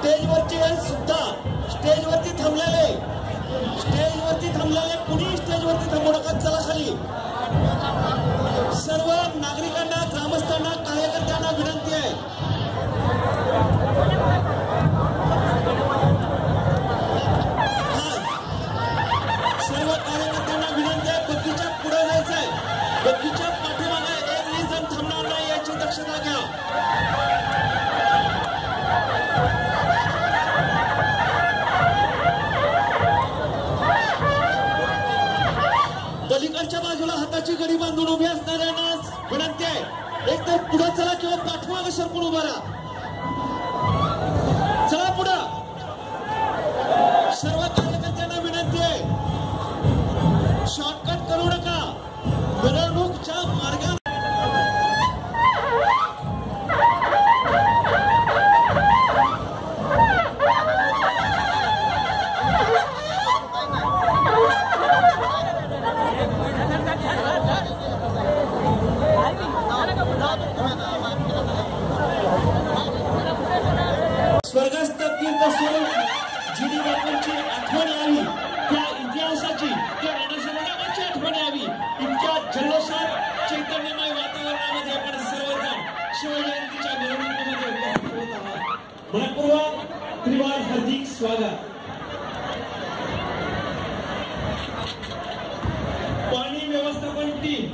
स्टेजवरची सुद्धा स्टेजवरती थांबलेले कुणी स्टेजवरती थांबू नका, चला खाली. सर्व नागरिकांना, ग्रामस्थांना, कार्यकर्त्यांना विनंती आहे. सर्व कार्यकर्त्यांना विनंती आहे, बग्गीच्या पुढे जायचं आहे. बग्गीच्या पाठीमागे एकही जण थांबणार नाही याची दक्षता घ्या. पलीकडच्या बाजूला हाताची गडी बांधून उभी असणाऱ्यांना विनंती आहे, एक तर पुढे चला किंवा पाठीमागे सरकून उभा राहा. चला पुढं. सर्व कार्यकर्त्यांना विनंती आहे, शॉर्टकट करू नका. मिरवणूकच्या मार्गाने स्वर्गस्थ तीर्थस्वरूप जी.डी. बापूंची आठवण यावी, त्या इतिहासाची, त्या रणसंग्रामाची आठवण यावी, इतक्या जल्लोषात चैतन्यमय वातावरणामध्ये आपण सर्वजण शिवजयंतीच्या मिरवणुकीमध्ये उपस्थित होत आहात. मनपूर्वक त्रिवार हार्दिक स्वागत.